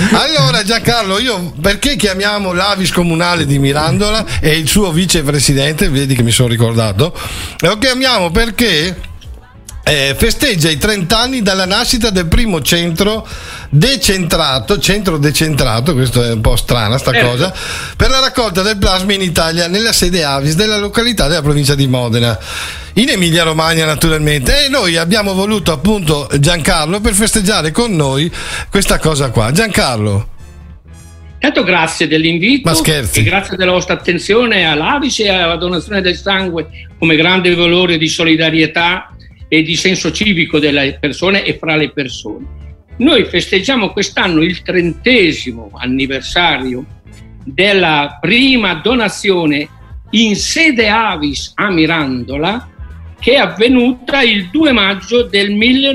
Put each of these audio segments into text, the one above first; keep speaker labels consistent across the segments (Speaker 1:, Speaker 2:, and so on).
Speaker 1: Allora Giancarlo, perché chiamiamo l'Avis comunale di Mirandola e il suo vicepresidente, vedi che mi sono ricordato, lo chiamiamo perché festeggia i 30 anni dalla nascita del primo centro decentrato, questo è un po' strana sta cosa, per la raccolta del plasma in Italia, nella sede Avis della località della provincia di Modena, in Emilia Romagna naturalmente, e noi abbiamo voluto appunto Giancarlo per festeggiare con noi questa cosa qua. Giancarlo,
Speaker 2: tanto grazie dell'invito.
Speaker 1: Ma scherzi.
Speaker 2: E grazie della vostra attenzione all'Avis e alla donazione del sangue come grande valore di solidarietà e di senso civico delle persone e fra le persone. Noi festeggiamo quest'anno il 30° anniversario della prima donazione in sede Avis a Mirandola, che è avvenuta il 2 maggio del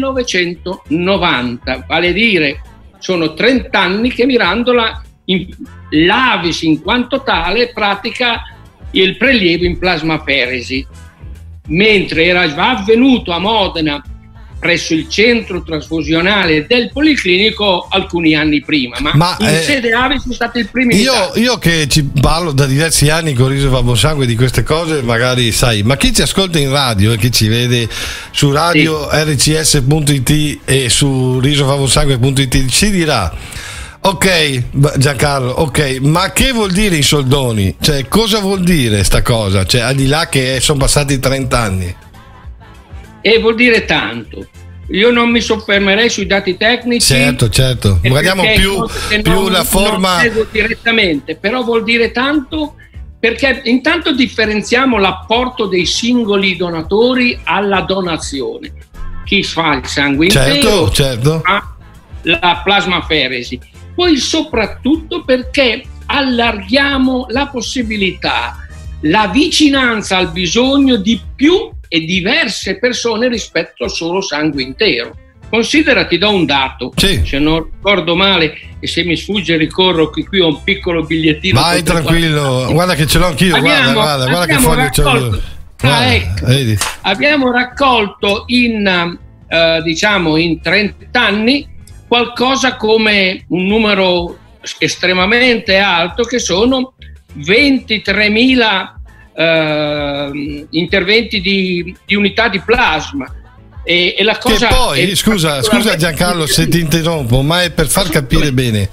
Speaker 2: 1990, vale a dire sono 30 anni che Mirandola, l'Avis in quanto tale, pratica il prelievo in plasmaferesi, mentre era già avvenuto a Modena presso il centro trasfusionale del Policlinico alcuni anni prima, ma in sede Avis sono stati il primo.
Speaker 1: Io che ci parlo da diversi anni con Riso Favo Sangue di queste cose, magari sai, ma chi ci ascolta in radio e chi ci vede su radio rcs.it e su risofavosangue.it ci dirà: ok Giancarlo, ok, ma che vuol dire i soldoni? Cioè, cosa vuol dire sta cosa? Cioè, al di là che sono passati 30 anni.
Speaker 2: E vuol dire tanto. Io non mi soffermerei sui dati tecnici.
Speaker 1: Certo. Guardiamo più la forma.
Speaker 2: Non direttamente, però vuol dire tanto perché intanto differenziamo l'apporto dei singoli donatori alla donazione. Chi fa il sangue intero, fa la plasmaferesi. Poi soprattutto perché allarghiamo la possibilità, la vicinanza al bisogno di più e diverse persone rispetto al solo sangue intero. Considera, ti do un dato, se non ricordo male e se mi sfugge ricorro che qui ho un piccolo bigliettino.
Speaker 1: Vai tranquillo, guarda che ce l'ho anch'io, guarda che foglio c'ho io.
Speaker 2: Abbiamo raccolto in 30 anni qualcosa come un numero estremamente alto, che sono 23.000 interventi di unità di plasma. E la cosa
Speaker 1: che poi, scusa Giancarlo se ti interrompo, ma è per far capire bene.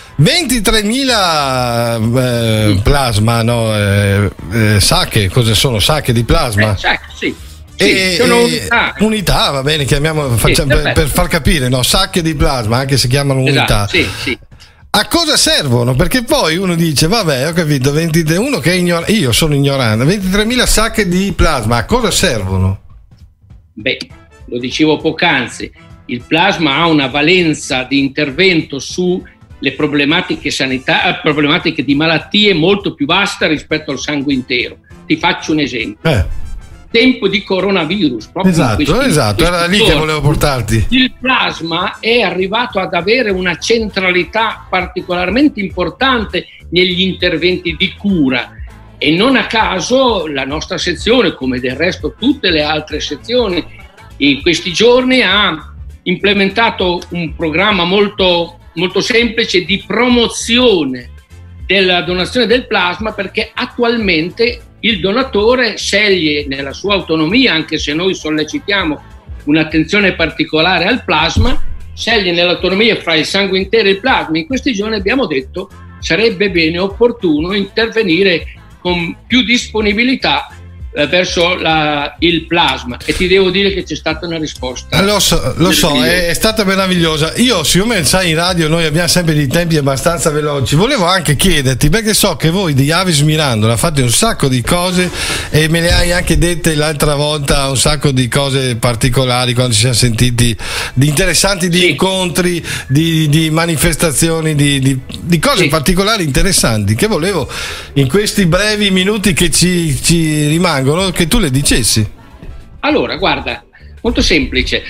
Speaker 1: 23.000 plasma, sacche, cosa sono? Sacche di plasma?
Speaker 2: Sì. Sono
Speaker 1: unità, va bene, per far capire, no? Sacche di plasma, anche se chiamano unità.
Speaker 2: Sì.
Speaker 1: A cosa servono? Perché poi uno dice, vabbè, ho capito, uno che è io sono ignorante, 23.000 sacche di plasma, a cosa servono?
Speaker 2: Beh, lo dicevo poc'anzi, il plasma ha una valenza di intervento sulle problematiche problematiche di malattie molto più vasta rispetto al sangue intero. Ti faccio un esempio. Tempo di coronavirus, proprio
Speaker 1: esatto, era lì che volevo portarti.
Speaker 2: Il plasma è arrivato ad avere una centralità particolarmente importante negli interventi di cura, e non a caso la nostra sezione, come del resto tutte le altre sezioni, in questi giorni ha implementato un programma molto, molto semplice di promozione della donazione del plasma, perché attualmente il donatore sceglie nella sua autonomia, anche se noi sollecitiamo un'attenzione particolare al plasma, sceglie nell'autonomia fra il sangue intero e il plasma. In questi giorni abbiamo detto sarebbe bene, opportuno intervenire con più disponibilità verso il plasma, e ti devo dire che c'è stata una risposta.
Speaker 1: Lo so, è stata meravigliosa. Io, siccome sai, in radio noi abbiamo sempre dei tempi abbastanza veloci, volevo anche chiederti, perché so che voi di Avis Mirandola fate un sacco di cose e me le hai anche dette l'altra volta, un sacco di cose particolari quando ci siamo sentiti, di interessanti, di incontri, di manifestazioni, di cose particolari interessanti, che volevo in questi brevi minuti che ci rimangono che tu le dicessi.
Speaker 2: Allora, guarda, molto semplice.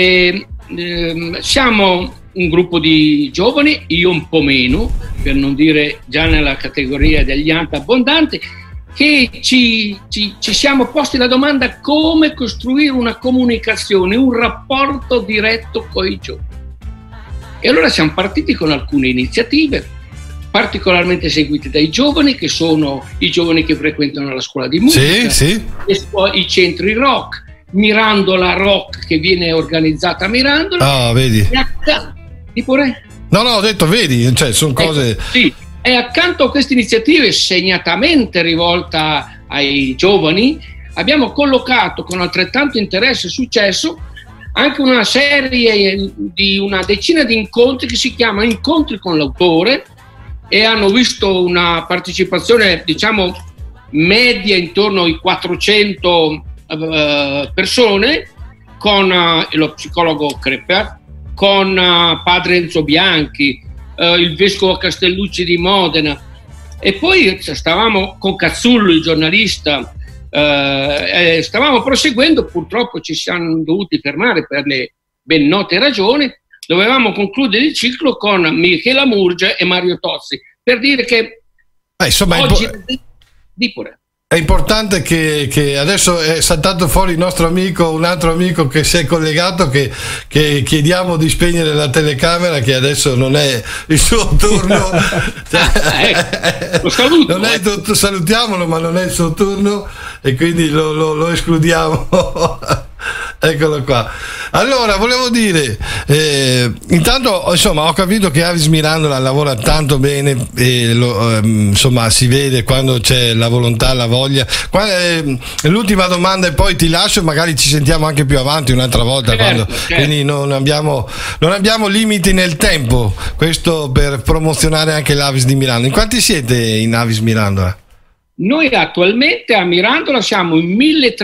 Speaker 2: Siamo un gruppo di giovani, io un po' meno, per non dire già nella categoria degli abbondanti, che ci siamo posti la domanda: come costruire una comunicazione, un rapporto diretto con i giovani. E allora siamo partiti con alcune iniziative particolarmente seguite dai giovani, che sono i giovani che frequentano la scuola di musica, i centri rock, Mirandola Rock, che viene organizzata a Mirandola.
Speaker 1: Vedi.
Speaker 2: No,
Speaker 1: ho detto vedi, cioè sono cose...
Speaker 2: Sì, e accanto a queste iniziative segnatamente rivolta ai giovani, abbiamo collocato con altrettanto interesse e successo anche una serie di una decina di incontri che si chiama Incontri con l'autore, e hanno visto una partecipazione, diciamo, media intorno ai 400 persone, con lo psicologo Crepper, con padre Enzo Bianchi, il vescovo Castellucci di Modena, e poi stavamo con Cazzullo, il giornalista, stavamo proseguendo. Purtroppo ci siamo dovuti fermare per le ben note ragioni. Dovevamo concludere il ciclo con Michela Murgia e Mario Tozzi, per dire che
Speaker 1: insomma,
Speaker 2: oggi
Speaker 1: è importante che adesso è saltato fuori un altro amico che si è collegato, che chiediamo di spegnere la telecamera, che adesso non è il suo turno.
Speaker 2: Lo saluto.
Speaker 1: Salutiamolo, ma non è il suo turno, e quindi lo escludiamo. Eccolo qua. Allora, volevo dire, intanto, insomma, ho capito che Avis Mirandola lavora tanto bene, e insomma, si vede quando c'è la volontà, la voglia. L'ultima domanda e poi ti lascio, magari ci sentiamo anche più avanti un'altra volta, certo. Quindi non abbiamo limiti nel tempo, questo per promozionare anche l'Avis di Mirandola. In quanti siete in Avis Mirandola?
Speaker 2: Noi attualmente a Mirandola siamo in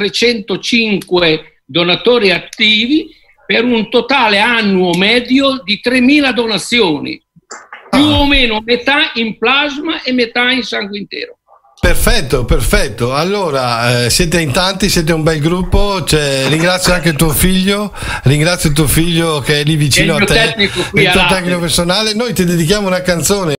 Speaker 2: 1305 donatori attivi, per un totale annuo medio di 3.000 donazioni, più o meno metà in plasma e metà in sangue intero.
Speaker 1: Perfetto. Allora, siete in tanti, siete un bel gruppo. Ringrazio anche tuo figlio che è lì vicino a te, il tuo tecnico personale. Noi ti dedichiamo una canzone.